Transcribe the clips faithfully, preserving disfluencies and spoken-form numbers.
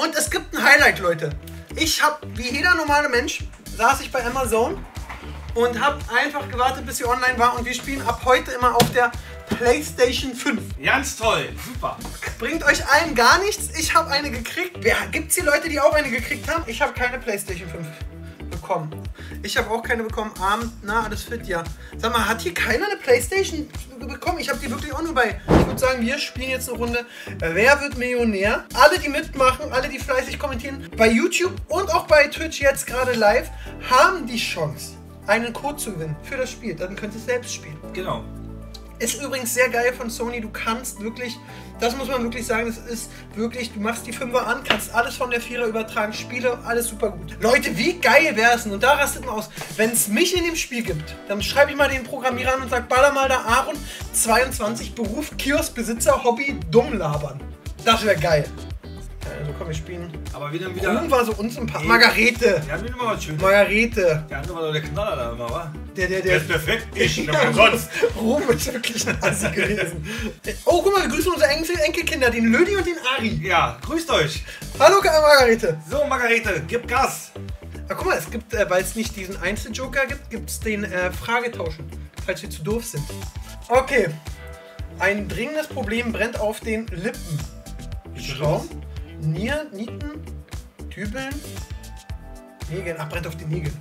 Und es gibt ein Highlight, Leute. Ich habe, wie jeder normale Mensch, saß ich bei Amazon und habe einfach gewartet, bis sie online war. Und wir spielen ab heute immer auf der PlayStation fünf. Ganz toll, super. Bringt euch allen gar nichts. Ich habe eine gekriegt. Wer, gibt's hier Leute, die auch eine gekriegt haben? Ich habe keine PlayStation fünf bekommen. Ich habe auch keine bekommen. Abend, na, alles fit, ja. Sag mal, hat hier keiner eine PlayStation bekommen? Ich habe die wirklich auch nur bei. Ich würde sagen, wir spielen jetzt eine Runde. Wer wird Millionär? Alle, die mitmachen, alle, die fleißig kommentieren, bei YouTube und auch bei Twitch jetzt gerade live, haben die Chance, einen Code zu gewinnen für das Spiel. Dann könnt ihr es selbst spielen. Genau. Ist übrigens sehr geil von Sony, du kannst wirklich, das muss man wirklich sagen, das ist wirklich, du machst die Fünfer an, kannst alles von der Vierer übertragen, Spiele, alles super gut. Leute, wie geil wäre es denn, und da rastet man aus, wenn es mich in dem Spiel gibt, dann schreibe ich mal den Programmierer an und sage, baller mal da Aaron, zweiundzwanzig, Beruf, Kioskbesitzer, Hobby, dumm labern. Das wäre geil. Also komm, wir spielen. Aber wieder wieder. Ruhm war so unsympathisch. Margarete. Ja, wieder mal was Schönes. Margarete. Der andere war doch der Knaller da immer, wa? Der, der, der. Der ist perfekt. Ich, ja, sonst. Ruhm ist wirklich ein Assi gewesen. Oh, guck mal, wir grüßen unsere Enkel Enkelkinder, den Lödi und den Ari. Ja, grüßt euch. Hallo, Margarete. So, Margarete, gib Gas. Ah, guck mal, es gibt, äh, weil es nicht diesen Einzeljoker gibt, gibt es den äh, Fragetauschen, falls wir zu doof sind. Okay. Ein dringendes Problem brennt auf den Lippen. Schaum. Nier, Nieten, Dübeln, Nägeln. Ach, brennt auf den Nägeln.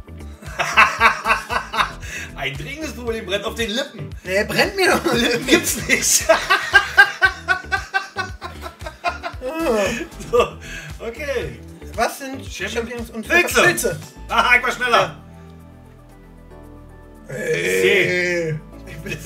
Ein dringendes Problem brennt auf den Lippen. Nee, brennt mir doch. Gibt's nicht. So, okay. Was sind Champions und Pilze? Pilze? Ah, ich war schneller. Hey. Ich bin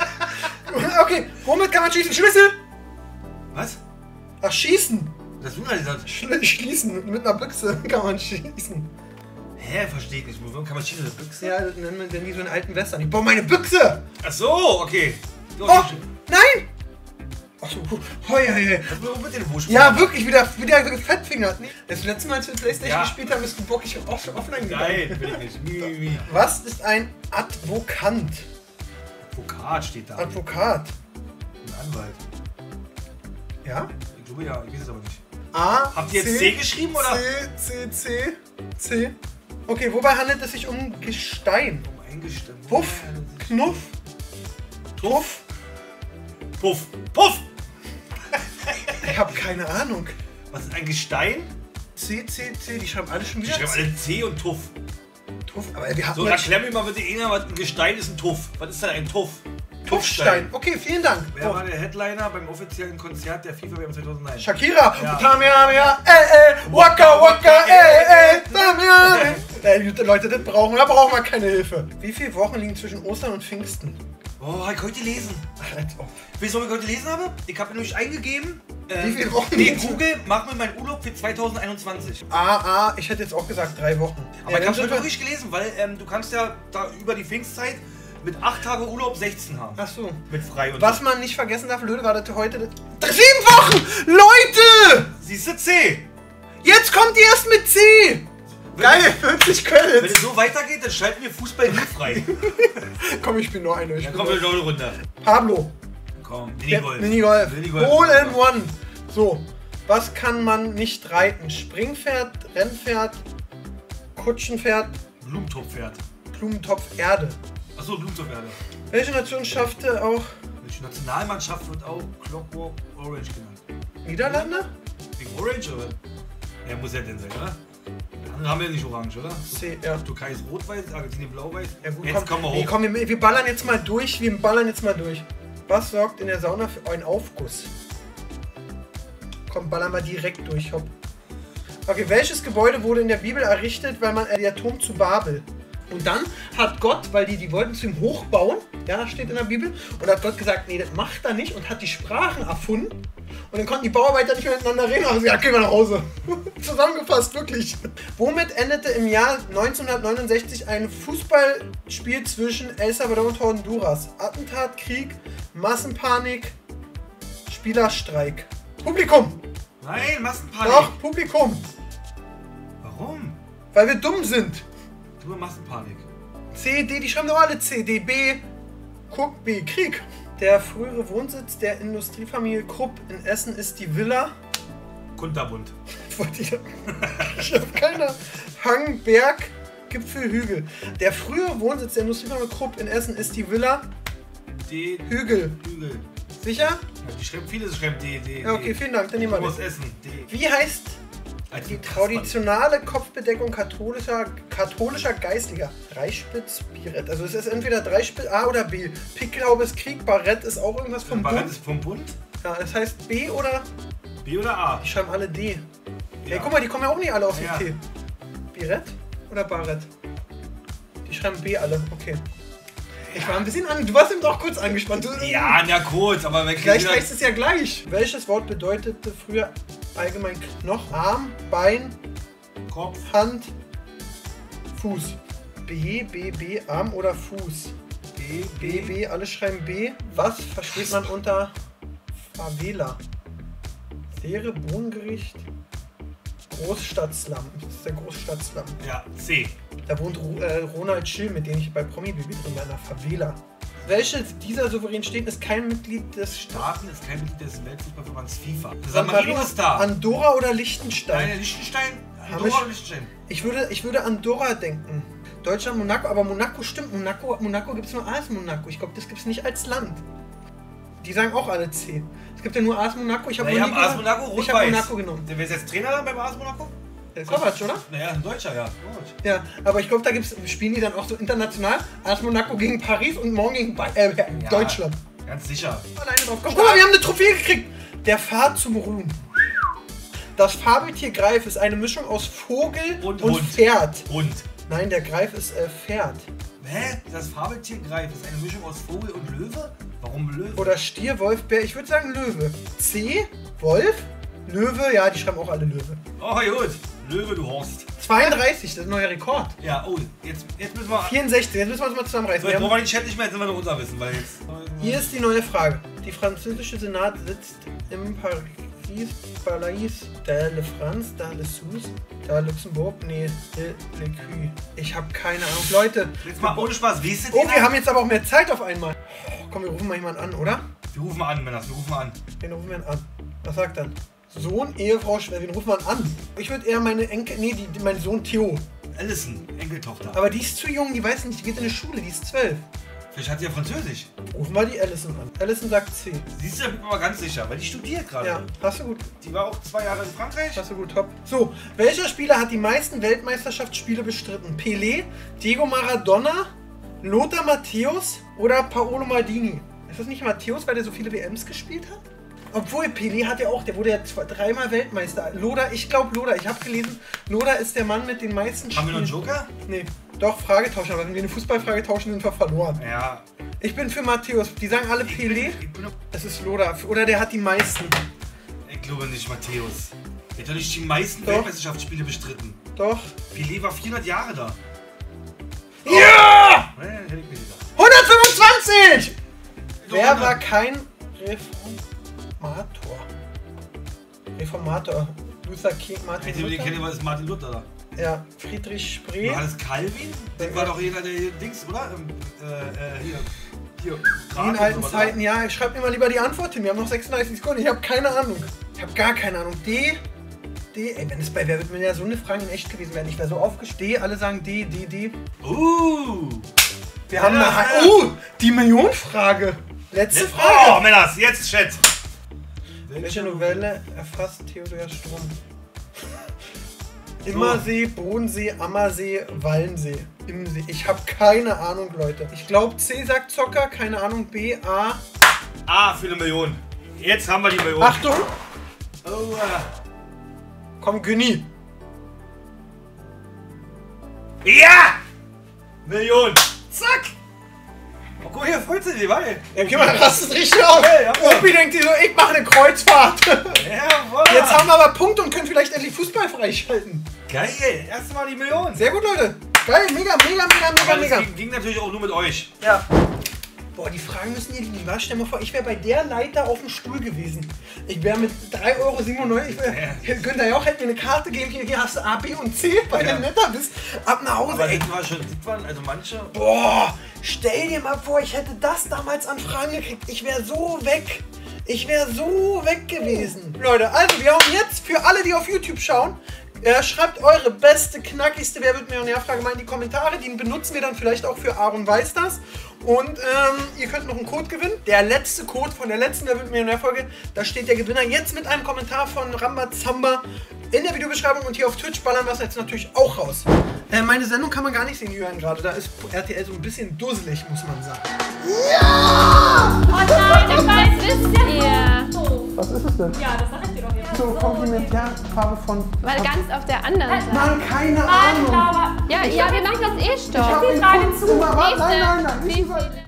okay, womit kann man schießen? Schlüssel? Was? Ach, schießen. Das du gesagt. Schl schließen. Mit einer Büchse kann man schießen. Hä, verstehe ich nicht. Warum kann man schießen mit einer Büchse? Ja, das nennen wir denn wie so einen alten Western. Ich baue meine Büchse! Ach so, okay. So, oh, nein! Ach so, hoi, hoi, hoi. Was mit, mit den Wuschen? Ja, wirklich, wieder, wieder gefettfingert. Das letzte Mal, als wir Playstation ja. gespielt haben, ist du bockig auch schon offline gegangen. Nein, will ich nicht. Mi, mi, mi. Was ist ein Advokant? Advokat steht da. Advokat. Ein Anwalt. Ja? Ich glaube ja, ich weiß es aber nicht. A. Habt ihr jetzt C, C geschrieben oder? C, C, C, C. Okay, wobei handelt es sich um Gestein? Um ein Gestein. Puff, Knuff, Tuff. Puff, Puff! Ich habe keine Ahnung. Was ist ein Gestein? C, C, C, die schreiben alle schon Die wieder. schreiben alle C und Tuff. Tuff, aber wir hatten So, erklär mir mal bitte einer, was ein Gestein ist, ein Tuff. Was ist denn ein Tuff? Tuffstein. Okay, vielen Dank. Wer oh. war der Headliner beim offiziellen Konzert der FIFA W M zweitausendneun? Shakira. Ja. Tamia, äh, äh, waka, waka, äh, äh, Tamia. Äh, Leute, das brauchen, da brauchen wir keine Hilfe. Wie viele Wochen liegen zwischen Ostern und Pfingsten? Oh, hab ich heute gelesen. Ach, als ob. Weißt du, was ich heute gelesen habe? Ich habe nämlich eingegeben. Äh, Wie viele Wochen? Nee, Google, mach mir meinen Urlaub für zweitausendeinundzwanzig. Ah, ah, ich hätte jetzt auch gesagt drei Wochen. Aber ich habe es wirklich gelesen, weil ähm, du kannst ja da über die Pfingstzeit mit acht Tage Urlaub sechzehn haben. Ach so. Mit frei und Was so. man nicht vergessen darf, Löde, war das heute... Das sieben Wochen! Leute! Siehst du C? Jetzt kommt die erst mit C! Wenn Geil, vierzig Credits! Wenn es so weitergeht, dann schalten wir Fußball nie frei. Komm, ich bin nur eine. Ich Dann bin kommen wir nur... noch eine Runde. Pablo. Komm, Der- Minigolf. Minigolf. Minigolf. Hole in One. So, was kann man nicht reiten? Springpferd, Rennpferd, Kutschenpferd, Blumentopfpferd. Blumentopf, Erde. Achso, Blumentopferde. Welche Nation schaffte auch Welche Nationalmannschaft wird auch Clockwork Orange genannt? Niederlande? Wegen Orange oder? Ja, muss ja denn sein, oder? Die anderen haben ja nicht orange, oder? C, ja. Türkei ist rot-weiß, Argentinien blau-weiß. Ja gut, Jetzt komm, kommen wir nee, hoch. komm wir, wir ballern jetzt mal durch, wir ballern jetzt mal durch. Was sorgt in der Sauna für einen Aufguss? Komm, ballern wir direkt durch, hopp. Okay, welches Gebäude wurde in der Bibel errichtet, weil man der Turm zu Babel? Und dann hat Gott, weil die, die wollten zu ihm hochbauen, ja, steht in der Bibel, und hat Gott gesagt, nee, das macht er nicht, und hat die Sprachen erfunden. Und dann konnten die Bauarbeiter nicht mehr miteinander reden, also ja, gehen wir nach Hause. Zusammengefasst, wirklich. Womit endete im Jahr neunzehnhundertneunundsechzig ein Fußballspiel zwischen El Salvador und Honduras? Attentat, Krieg, Massenpanik, Spielerstreik. Publikum! Nein, Massenpanik. Doch, Publikum! Warum? Weil wir dumm sind. Du Massenpanik. C, D, die schreiben doch alle C, D, B, guck, B, Krieg. Der frühere Wohnsitz der Industriefamilie Krupp in Essen ist die Villa Kunterbunt. Ich hab keine Ahnung. Hang, Berg, Gipfel, Hügel. Der frühe Wohnsitz der Industriefirma Krupp in Essen ist die Villa Die Hügel. Hügel. Sicher? Ja, die schreiben, viele schreiben die. die Ja, okay, vielen Dank. Dann nehmen wir Aus das. Essen. Die, Wie heißt als die Passmann. traditionelle Kopfbedeckung katholischer, katholischer Geistlicher? Dreispitz-Birett. Also es ist entweder Dreispitz A oder B. Picklaube ist Krieg, Barett ist auch irgendwas vom Barett Bund. ist vom Bund? Ja, das heißt B oder... B oder A? Die schreiben alle D. Ja. Ey, guck mal, die kommen ja auch nicht alle aus dem Ja. T. Birett oder Barett? Die schreiben B alle, okay. Ich war ein bisschen an... Du warst eben doch kurz angespannt. Du, Ja, na kurz, aber wenn Vielleicht heißt es ja gleich. Welches Wort bedeutete früher allgemein Knochen? Arm, Bein, Kopf. Hand, Fuß. B, B, B, Arm oder Fuß? B, B, B, alle schreiben B. Was versteht man unter Favela? Seere, Bohnengericht, Großstadtslum. Das ist der Großstadtslum. Ja, C. Da wohnt äh, Ronald Schill, mit dem ich bei Promi Baby drin war, in einer Favela. Welches dieser souveränen Staaten ist kein Mitglied des Staates? Staaten ist kein Mitglied des Weltfußballverbands FIFA. San Marino ist da. Andorra oder Liechtenstein? Nein, Liechtenstein? Haben Andorra wir- oder Liechtenstein? Ich würde, ich würde Andorra denken. Deutschland, Monaco, aber Monaco stimmt. Monaco, Monaco gibt es nur A S Monaco. Ich glaube, das gibt es nicht als Land. Die sagen auch alle C. Es gibt ja nur A S Monaco. Ich habe Naja, noch nie A S gehört. Monaco, Ich habe rot-weiß. Monaco genommen. Wer ist jetzt Trainer dann beim A S Monaco? Der Kovac, oder? Naja, ein Deutscher, ja. Gut. Ja, aber ich glaube, da gibt's, spielen die dann auch so international. A S Monaco gegen Paris und morgen gegen ba äh, Ja, Deutschland. Ganz sicher. Alleine drauf. Komm, guck mal, wir haben eine Trophäe gekriegt. Der Pfad zum Ruhm. Das Fabeltier Greif ist eine Mischung aus Vogel Und und, Hund. Pferd. Und? Nein, der Greif ist äh, Pferd. Hä? Das Fabeltier Greif ist eine Mischung aus Vogel und Löwe? Warum Löwe? Oder Stier, Wolf, Bär. Ich würde sagen Löwe. C, Wolf, Löwe. Ja, die schreiben auch alle Löwe. Oh, gut. Löwe, du Horst. zweiunddreißig, das ist ein neuer Rekord. Ja, oh, jetzt, jetzt müssen wir... vierundsechzig, jetzt müssen wir uns mal zusammenreißen. So, Wir jetzt haben, brauchen wir den Chat nicht mehr, jetzt sind wir noch unser Wissen, weil jetzt... hier ist die neue Frage. Die französische Senat sitzt im Paris, Palais de la France, da le Sous, da Luxemburg, nee, de le Cue. Ich habe keine Ahnung. Leute, Jetzt mal ohne Spaß, wie ist das oh, denn? wir haben jetzt aber auch mehr Zeit auf einmal. Oh, komm, wir rufen mal jemanden an, oder? Wir rufen mal an, Männer, wir rufen mal an. Wen rufen wir denn an? Was sagt dann? Sohn, Ehefrau, Schwester, wen rufen wir an? Ich würde eher meine Enkel, nee, die, die, mein Sohn Theo. Alison, Enkeltochter. Aber die ist zu jung, die weiß nicht, die geht in die Schule, die ist zwölf. Vielleicht hat sie ja Französisch. Rufen wir die Alison an. Alison sagt C. Siehst du, da bin ich mir aber ganz sicher, weil die studiert gerade. Ja, hast du gut. Die war auch zwei Jahre in Frankreich. Hast du gut, top. So, welcher Spieler hat die meisten Weltmeisterschaftsspiele bestritten? Pelé, Diego Maradona, Lothar Matthäus oder Paolo Maldini? Ist das nicht Matthäus, weil der so viele W Ms gespielt hat? Obwohl, Pelé hat ja auch, der wurde ja zwei, dreimal Weltmeister. Lothar, ich glaube Lothar, ich habe gelesen, Lothar ist der Mann mit den meisten Haben wir Spielen. noch einen Joker? Nee, doch, Frage tauschen, aber wenn wir eine Fußballfrage tauschen, sind wir verloren. Ja. Ich bin für Matthäus, die sagen alle Ich Pelé, bin, ich, bin, es ist Lothar, oder der hat die meisten. ich glaube nicht, Matthäus. Der hat doch nicht die meisten Doch. Weltmeisterschaftsspiele bestritten. Doch. Pelé war vierhundert Jahre da. Ja! Nee, hätte ich nicht gesagt. hundertfünfundzwanzig! Wer hundert. war kein Reformator? Reformator. Luther King, Martin Hätte wir den kennen, Luther? war es Martin Luther da. Ja, Friedrich Spree. Johannes Calvin? Ja. Der war doch jeder der Dings, oder? Ähm, äh, äh, hier. Hier. In Grad alten und so was, Zeiten, ja, ich schreibe mir mal lieber die Antwort hin. Wir haben noch sechsunddreißig Sekunden. Ich habe keine Ahnung. Ich habe gar keine Ahnung. D, D, ey, wenn es bei Wer wird mir ja so eine Frage in echt gewesen wäre, ich wäre so aufgestellt. D, alle sagen D, D, D. oder? Uh! Wir haben Ja, eine. ja. Oh, die Millionenfrage. Letzte Let's- Frage. Oh, Männers, jetzt Chat! Welche Novelle erfasst Theodor Strom? Immersee, Bodensee, Ammersee, Wallensee. Immensee. Ich habe keine Ahnung, Leute. Ich glaube, C sagt Zocker, keine Ahnung. B, A. A für eine Million. Jetzt haben wir die Million. Achtung! Oh, äh. Komm, Günni. Ja! Million! Zack! Oh, guck hier, freut sich die, weil. Ja, geh mal, rastet richtig auf. Okay, ja. Opi denkt sich so, ich mache eine Kreuzfahrt. Jawohl! Jetzt haben wir aber Punkt und können vielleicht endlich Fußball freischalten. Geil! Erst mal die Million! Sehr gut, Leute. Geil, mega, mega, mega, mega, Aber das mega. ging, ging natürlich auch nur mit euch. Ja. Boah, die Fragen müssen ihr lieber. Stell dir mal vor, ich wäre bei der Leiter auf dem Stuhl gewesen. Ich wäre mit drei Euro siebenundneunzig. Ich wär, Günther Jauch hätte mir eine Karte geben. Hier, hier hast du A, B und C, weil Ja. du netter bist. Ab nach Hause, Aber ey. das war schon, das waren also manche. Boah, stell dir mal vor, ich hätte das damals an Fragen gekriegt. Ich wäre so weg. Ich wäre so weg gewesen. Leute, also wir haben jetzt für alle, die auf YouTube schauen, äh, schreibt eure beste, knackigste Wer wird Millionär-Frage mal in die Kommentare. Die benutzen wir dann vielleicht auch für Aaron weiß das. Und ähm, ihr könnt noch einen Code gewinnen. Der letzte Code von der letzten Wer wird Millionär-Folge. Da steht der Gewinner jetzt mit einem Kommentar von Rambazamba in der Videobeschreibung. Und hier auf Twitch ballern wir es jetzt natürlich auch raus. Äh, meine Sendung kann man gar nicht sehen, Jürgen, gerade. Da ist R T L so ein bisschen dusselig, muss man sagen. Ja! Oh nein, ich weiß, wisst ihr. Was ist es denn? Ja, das sag ich dir doch jetzt. So, Komplementärfarbe von... Weil ganz auf der anderen Seite. Mann, keine Mann, Ahnung. Laura. Ja, ja, wir machen das eh Ich stopp. hab den Frage Code zu. immer- Warte, Nächste. Nein, nein, nein. Wie Nicht so- viele?